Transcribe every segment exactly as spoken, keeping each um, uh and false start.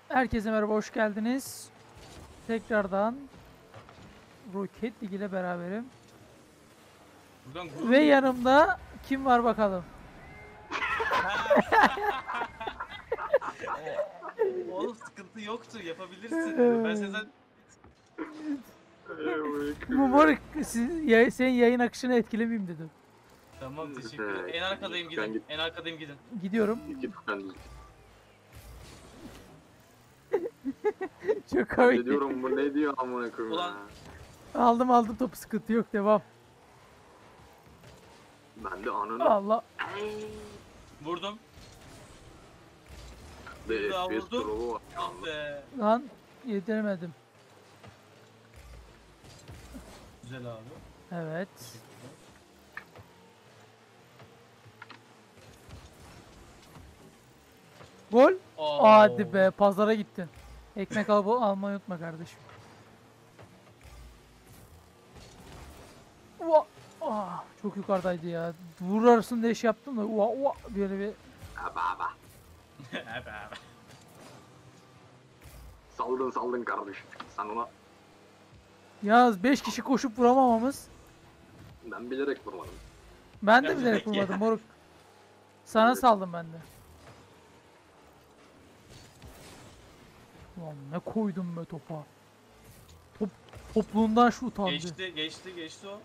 Herkese merhaba, hoş geldiniz. Tekrardan Rocket League ile beraberim. Ve yanımda kim var bakalım? Oğlum sıkıntı yoktur, yapabilirsin. Ben senden... Moruk, siz, senin yayın akışını etkilemeyeyim dedim. Tamam, teşekkür ederim. En arkadayım gidin. En arkadayım gidin. Gidiyorum. Git ben Çok komik. Ne diyorum bu ne diyor amına koyayım. Ulan. Aldım aldım topu, sıkıntı yok, devam. Ben de ananı. Allah. Vurdum. Bir Bir daha F P S vurdum. drop'u var. Ah be. Lan yediremedim. Güzel abi. Evet. Gol. Oo. Hadi be, pazara gittin. Ekmek al, almayı unutma kardeşim. Ua, ah, çok yukarıdaydı ya. Vurarsın diye şey yaptım da ua, ua, böyle bir... Aba aba. Abi abi. Saldın saldın kardeşim. Sen ona. Yalnız beş kişi koşup vuramamamız. Ben bilerek vurmadım. Ben de Ya bilerek demek ya. vurmadım moruk. Sana saldım ben de. Ulan ne koydum be topa. Top, topluğundan şu utandı. Geçti, geçti, geçti o.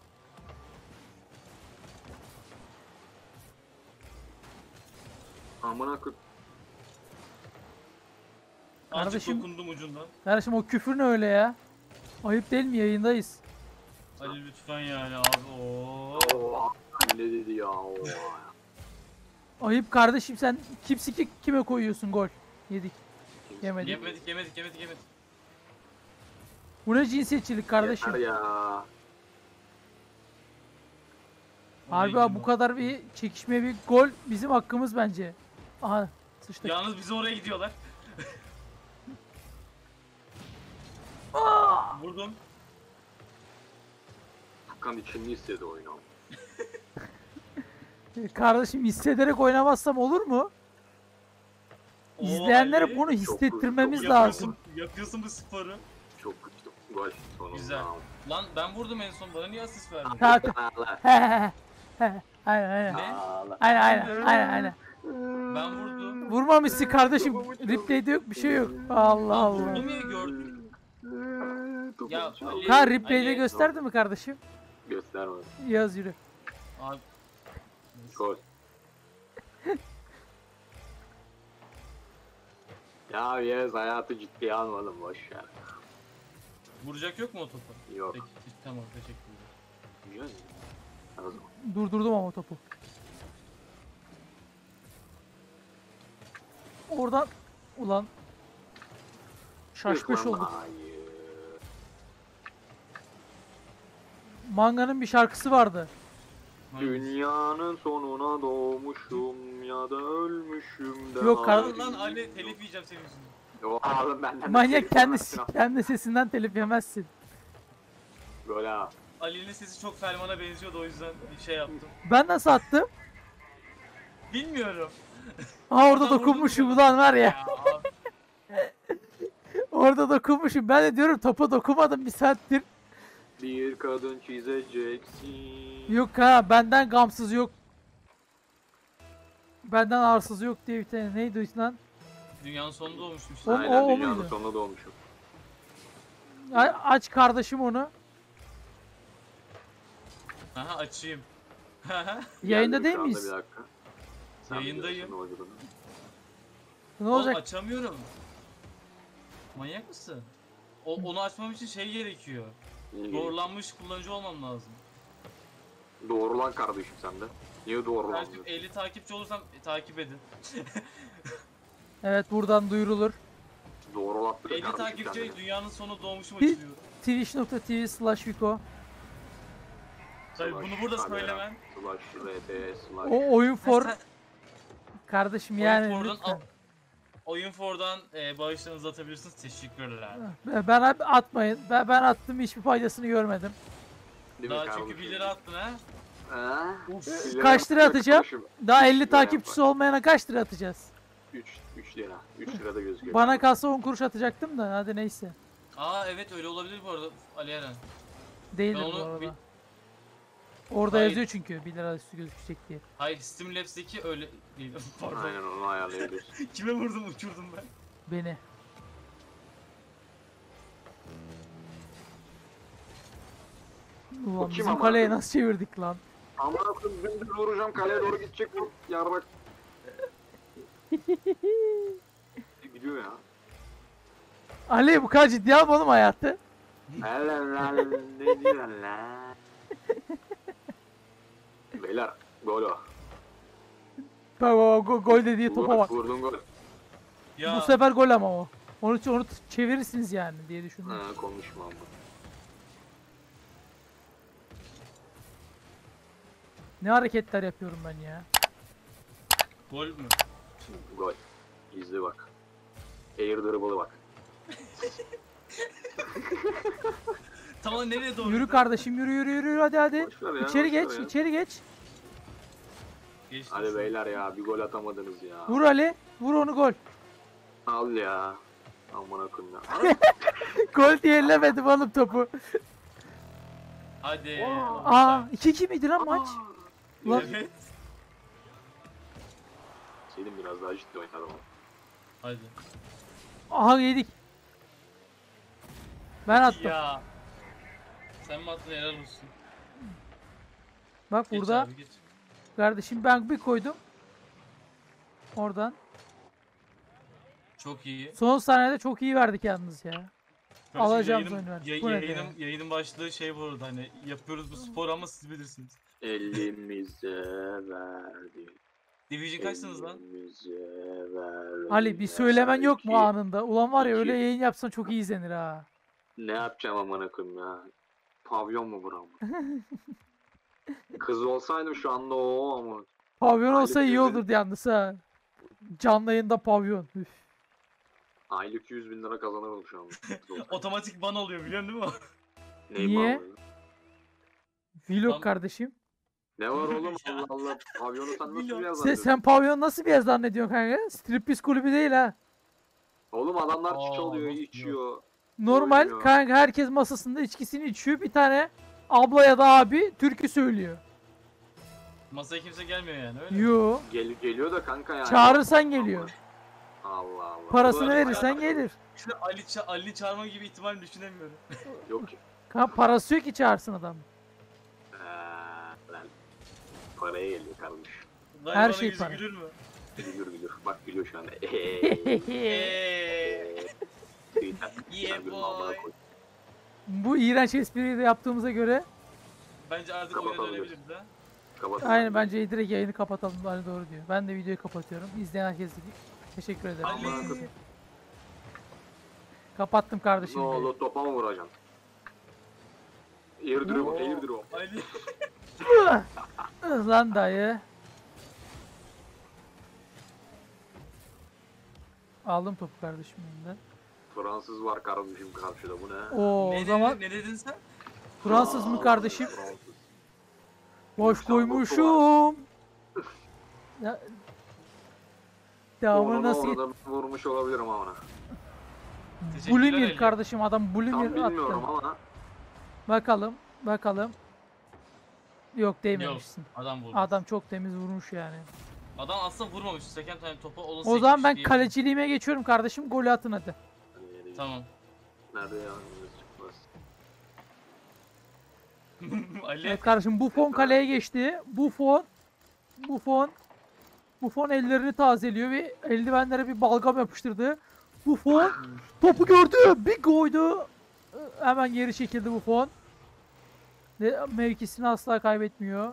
Amına koy. Azıcık Kardeşim- dokundum ucundan. Kardeşim o küfür ne öyle ya? Ayıp değil mi, yayındayız? Ali lütfen yani abi. Oo. Oha. Ne dedi ya oha. Ayıp kardeşim, sen kimsi ki kime koyuyorsun gol? Yedik. Yemedik. Yemedik, yemedik, yemedik, yemedik. Bu ne cinsiyetçilik kardeşim? Yeter ya. Harbi Oraya abi, bu girdim kadar bir çekişmeye bir gol bizim hakkımız bence. Aha sıçtık. Yalnız bizi oraya gidiyorlar. Vurdum. Furkan içinde istedi oyunu. Kardeşim, hissederek oynamazsam olur mu? Oo, İzleyenlere Ali, bunu çok- hissettirmemiz çok lazım. Yapıyorsun, yapıyorsun bu sporu. Çok güçlü. Gol sonunda. Güzel. Lan ben vurdum en son, bana niye asist verdin? Kanka. Ağla. He he he. Aynen aynen. Ne? Ağla. Aynen aynen aynen aynen. Ben vurdum. Vurmamışsın kardeşim. Replay'de yok, bir şey yok. Allah Allah. Vurdum ya, gördüm. Ya Ali, Ha, replay'de Ali- gösterdi mi kardeşim? Göstermedi. Yaz yürü. Abi, Gol. Ya yes, hayatı ciddiye almadım, boş ver. vuracak yok mu o topu? Yok. Peki, tamam, teşekkürler. Yes. O zaman. Durdurdum ama topu. Oradan ulan şaşkış Yıklan olduk. hayır. Manga'nın bir şarkısı vardı. Dünyanın sonuna doğmuşum ya da ölmüşüm de. Yok kardeşim. Lan Ali, telif yiyeceğim senin yüzünden. Yo oğlum benden. Manyak, kendisi kendi sesinden telif yemezsin. Böyle ha. Ali'nin sesi çok Ferman'a benziyordu, o yüzden bir şey yaptım. Ben nasıl attım? Bilmiyorum. Ha, orada Oradan dokunmuşum vurdum ulan var ya. Ya abi, Orada dokunmuşum. Ben de diyorum topa dokunmadım bir saattir. Bir kadın çizeceksin. Yok ha, benden gamsız yok. Benden arsız yok diye bir tane neydi o iş lan? dünyanın sonunda olmuştum işte. O- Aynen, o dünyanın muydu? sonuna doğmuşum. A- aç kardeşim onu. Aha, açayım. Yayında Geldim değil şu anda, miyiz? bir dakika. Sen Yayındayım. biliyorsun ne olduğunu. Ne Oğlum, olacak? açamıyorum. Manyak mısın? O, onu açmam için şey gerekiyor. İyi. Doğrulanmış kullanıcı olmam lazım. Doğrulan kardeşim sen de. Niye doğrulan? Kardeşim elli takipçi olursam e, takip edin. Evet, buradan duyurulur. Doğrulattık elli kardeşim takipçi sen de. dünyanın sonu doğmuşum Bir- açılıyor. twitch nokta tv slash viko. Tabii bunu burada Slash söylemen. Slash rt slash. O oyun for Ha, sen- kardeşim yani Oyun lütfen. For'dan, Oyun For'dan e, bağışlarınızı atabilirsiniz. Teşekkürler. Ben abi atmayın. Ben, ben attım, hiçbir faydasını görmedim. Değil mi Daha kardeşim? çünkü bir lira attın ha. Ha? Uf. Bir lira Kaç lira yapacak atacağım? başım. Daha elli Lira takipçisi olmayana kaç lira atacağız? üç üç lira. üç lirada gözüküyor. Bana kalsa on kuruş atacaktım da hadi neyse. Aa evet öyle olabilir bu arada Ali Eren. Değildir Ben bu onu arada. bir- Orada Hayır. yazıyor çünkü bir lira üstü gözükecek diye. Hayır Steam Labs'teki öyle değil. Pardon. Aynen onu ayarlayabiliyorsun. Kime vurdum uçurdum ben. Beni. Ulan kim bizim ama? kaleye nasıl çevirdik lan? Amına koyayım dümdüz vuracağım kaleye doğru gidecek bu yarrak. Gidiyor ya. Ali bu kadar ciddi alma oğlum hayatı. Helal lan ne diyorsun lan? Beyler gol o. Bak bak bak, gol dediği topa Vur, bak. vurdun gol. Ya Bu sefer gol ama o. Onu onu çevirirsiniz yani diye düşündüm. Ha konuşma ama. Ne hareketler yapıyorum ben ya. gol mü? Gol. İzle bak. Air dribble'ı bak. Tamam nereye doğru? Yürü kardeşim yürü yürü yürü hadi hadi. Boş ver ya, İçeri boş ver geç ya. içeri geç. Geçti. Hadi beyler ya bir gol atamadınız ya. Vur Ali. Vur onu gol. Al ya. Amına koyayım ya. Gol diye ellemedim oğlum topu. Hadi. Aa iki iki miydi lan maç? Lan Evet. Selim biraz daha ciddi oynadı ama. Hadi. aha yedik. Ben attım. Ya. Sen mi attın helal olsun. Bak Geç burada abi geç. kardeşim ben bir koydum. Oradan. Çok iyi. Son saniyede çok iyi verdik yalnız ya. Kardeşim, Alacağım yayının- oyunu verdik. ya- Bu ne yayının, ya? yayının başlığı şey bu arada hani yapıyoruz bu spor ama siz bilirsiniz. Elimize verdi. Division kaçsınız lan? Elimize verdi. Ali bir söylemen yok mu İki. anında? Ulan var ya öyle İki. yayın yapsan çok iyi izlenir ha. Ne yapacağım amına koyayım ya? Pavyon mu buram? Kız olsaydım şu anda o ama. Pavyon Ali olsa iyi Gül'ün- olurdu yalnız ha. Canlı yayında pavyon. Üf. Aylık yüz bin lira kazanırım şu anda. Otomatik ban oluyor biliyorsun değil mi? Neyin Niye? bağlı? Vlog Tam- kardeşim. Ne var oğlum Ya. Allah Allah. Pavyonu sen nasıl Milyon. bir yer Sen, zannediyorsun? sen pavyon nasıl bir yer zannediyorsun kanka? Striptease kulübü değil ha. Oğlum adamlar Aa, çiç oluyor, nasıl içiyor. Normal Oynuyor. kanka herkes masasında içkisini içiyor. Bir tane abla ya da abi türkü söylüyor. Masaya kimse gelmiyor yani öyle mi? Yo. Gel, geliyor da kanka yani. Çağırırsan geliyor. Allah Allah. Parasını Ulan, verirsen ya. gelir. İşte Ali, Ça- Ali çağırma gibi ihtimal düşünemiyorum. Yok ki. Kanka parası yok ki çağırsın adam. Eee, lan. Paraya geliyor kardeş. Galiba Her bana şey yüzü para. Gülür mü? Gülüyor gülüyor. Bak gülüyor şu anda. Eee. Yeah, boy. Bu iğrenç espriyi de yaptığımıza göre Bence artık oyuna Kapatabiliriz. dönebiliriz ha. Kapat. aynen bence direkt yayını kapatalım. Ali doğru diyor. Ben de videoyu kapatıyorum. İzleyen herkese teşekkür ederim. Ali. Kapattım Ne kardeşim. oldu topa mı vuracaksın? Airdrop, Oo, airdrop. Ali. Lan dayı. Aldım topu kardeşim elinden. Fransız var kardeşim karşıda bu ne? Oo, ne, o zaman dedin, ne dedin sen? Fransız mı kardeşim? Fransız. Boş İstanbul koymuşum. Ya, devamını Onu nasıl orada vurmuş olabilirim ama ona. Teşekkürler Bulimir Ali. kardeşim adam Tam Bulimir bilmiyorum attı. ama. Bakalım bakalım. Yok değmemişsin. Yok, adam vurdu. Adam çok temiz vurmuş yani. Adam aslında vurmamış. Seken tane topu olası O zaman ekmiş ben diye. kaleciliğime geçiyorum kardeşim. Golü atın hadi. Hani Tamam. Nerede ya? Çıkmaz. Ali. Evet kardeşim Buffon kaleye geçti. Buffon Buffon Buffon ellerini tazeliyor ve eldivenlere bir balgam yapıştırdı. Buffon topu gördü. Bir koydu. Hemen geri çekildi Buffon. Ve mevkisini asla kaybetmiyor.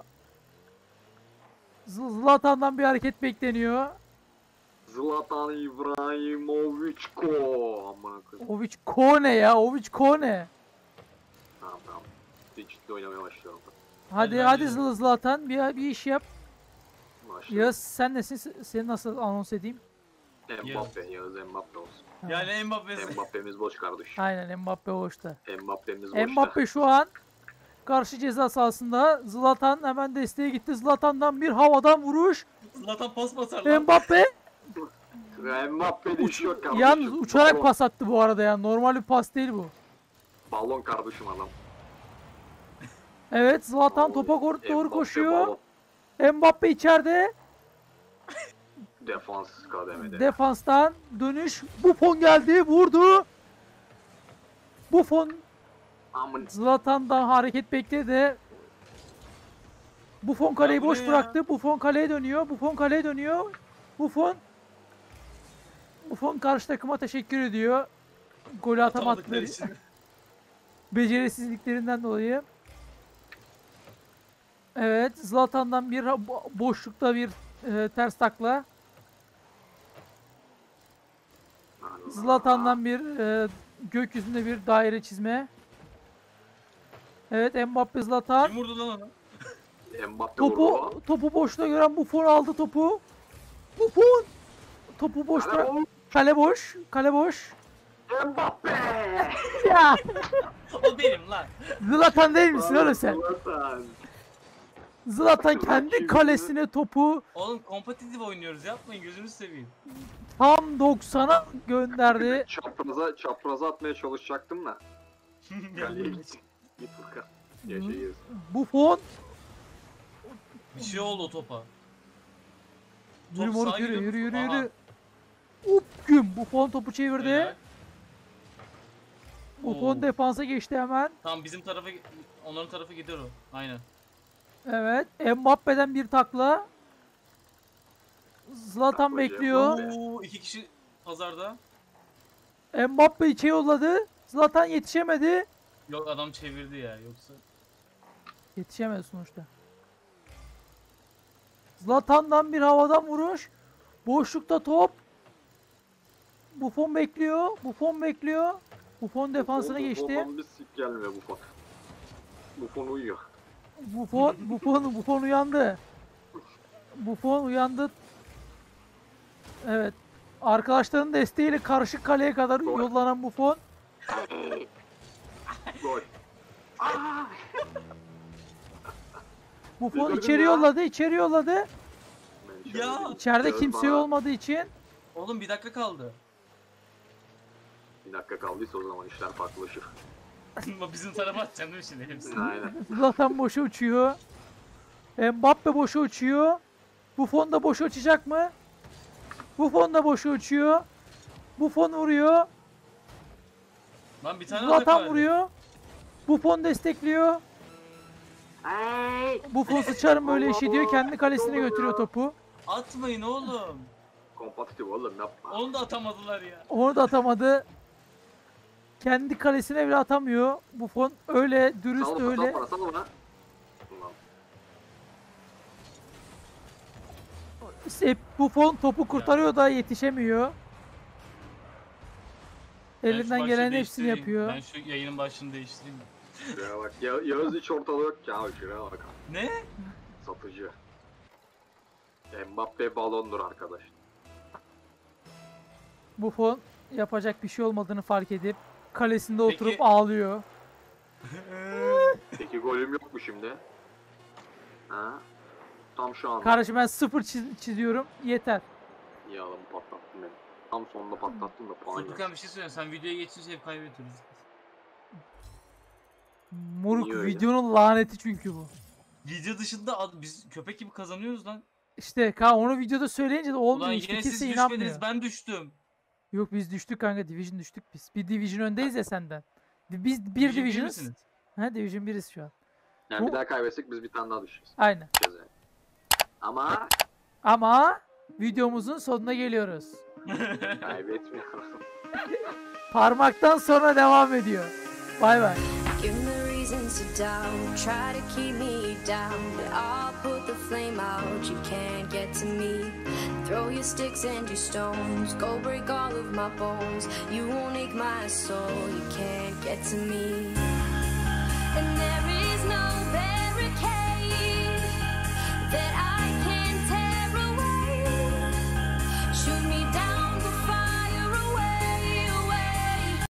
Z- Zlatan'dan bir hareket bekleniyor. Zlatan İbrahimovićko. Amına koyayım. Ovic Kone ya. Ovic Kone. Tamam tamam. Ciddi ciddi oynamaya başlıyorum. Hadi Ben hadi bence de. Zl- Zlatan bir, bir iş yap. Başlıyorum. Yağız sen nesin? Seni nasıl anons edeyim? Mbappe, Yağız Mbappe olsun. Yani Mbappe'si. Mbappe'miz boş kardeş. Aynen Mbappe hoşta. Mbappe'miz boşta. Mbappe şu an karşı ceza sahasında. Zlatan hemen desteğe gitti. Zlatan'dan bir havadan vuruş. Zlatan pas basar lan. Mbappe Mbappe'de iş yok kardeşim. Yalnız uçarak Balon. pas attı bu arada ya. Normal bir pas değil bu. Balon kardeşim adam. Evet, Zlatan topa Vallahi doğru Mbappe koşuyor. balon. Mbappe içeride. Defans kademede. Defanstan dönüş. Buffon geldi, vurdu. Buffon Amın. Zlatan'dan hareket bekledi. Buffon kaleyi Ya bu boş ne ya? bıraktı. Buffon kaleye dönüyor. Buffon kaleye dönüyor. Buffon Buffon karşı takıma teşekkür ediyor. Golü Atamadıkları atamadıkları için. becerisizliklerinden dolayı. Evet, Zlatan'dan bir bo- boşlukta bir e, ters takla. Zlatan'dan bir e, gökyüzünde bir daire çizme. Evet, Mbappe Zlatan. Kim vurdu lan onu? Mbappe vurdu. Topu topu boşta gören Buffon aldı topu. Buffon topu boş bırak. Kale boş. Kale boş. Mbappe. Ya O benim lan. Zlatan değil misin oğlum sen? Zlatan. Zlatan kendi kalesine topu Oğlum kompetitif oynuyoruz, yapmayın, gözünü seveyim. tam doksana gönderdi. Çapraza, çapraza atmaya çalışacaktım da. Kaleye git. Git Furkan. Yaşayız. Buffon Bir şey oldu o topa. yürü Top moruk sağa yürü gidiyor. yürü yürü Aha. yürü. Up güm Buffon topu çevirdi. Helal. Buffon Oo. defansa geçti hemen. Tamam, bizim tarafa, onların tarafı gider o. Aynen. Evet, Mbappe'den bir takla. Zlatan Taklacı bekliyor. Mbappe. Oo, iki kişi pazarda. Mbappe içe yolladı. Zlatan yetişemedi. Yok, adam çevirdi ya, yoksa. Yetişemedi sonuçta. Zlatan'dan bir havadan vuruş. Boşlukta top. Buffon bekliyor. Buffon bekliyor. Buffon defansına Buffon- geçti. Buffon bir sik gelmiyor Buffon. Buffon uyuyor. Buffon, Buffon, Buffon uyandı. Buffon uyandı. Evet. Arkadaşlarının desteğiyle karışık kaleye kadar Gol. yollanan Buffon. Gol. Aa! Buffon Üzüldüm içeri ya. yolladı, içeri yolladı. Ben içeride Ya. değilim. İçeride Yağız kimse bana olmadığı için Oğlum bir dakika kaldı. Bir dakika kaldıysa o zaman işler farklılaşır. Bizim tarafa atacaksın değil mi şimdi hepsini? Aynen. Zlatan boşa uçuyor. Mbappe boşa uçuyor. Buffon da boşa uçacak mı? Buffon da boşa uçuyor. Buffon vuruyor. Lan bir tane Zlatan atak vuruyor. Buffon destekliyor. Ay! Buffon sıçarım böyle işi diyor. Kendi kalesine götürüyor topu. Atmayın oğlum. Kompetitif oğlum yapma. Onu da atamadılar ya. Onu da atamadı. Kendi kalesine bile atamıyor. Buffon öyle dürüst Sal bana, öyle. sal bana, sal bana. Ulan, Hep Buffon topu kurtarıyor da yetişemiyor. Ben şu Elinden başlığı gelen hepsini değiştireyim. yapıyor. Ben şu yayının başını değiştireyim mi? Şuraya bak. Ya, Yağız hiç ortada yok ki abi. Şuraya bak. Ne? Satıcı. Mbappe balondur arkadaş. Buffon yapacak bir şey olmadığını fark edip kalesinde Peki- oturup ağlıyor. Peki golüm yok mu şimdi? Ha? Tam şu anda. Kardeşim ben sıfır çiz- çiziyorum. Yeter. İyi adamı patlattım beni. Tam sonunda patlattım da puan Furkan geldi. bir şey söyleyeyim. Sen videoya geçince hep kaybediyoruz. Moruk Niye öyle? videonun laneti çünkü bu. Video dışında ad- biz köpek gibi kazanıyoruz lan. İşte kanka onu videoda söyleyince de olmuyor. Ulan İşte yine siz kimse düşmediniz, inanmıyor. ben düştüm. Yok biz düştük kanka. Division düştük biz. Bir Division öndeyiz ya senden. Biz bir Division bir Division'ız. misiniz? Ha Division biriz şu an. Yani Bu- bir daha kaybetsek biz bir tane daha düşeceğiz. Aynen. Cezaya. Ama Ama videomuzun sonuna geliyoruz. kaybetmiyorum. Parmaktan sonra devam ediyor. Bay bay. Give me reasons to doubt, try to keep me down, but I'll put the flame out, you can't get to me. Throw your sticks and your stones, go break all of my bones. You won't ache my soul, you can't get to me. And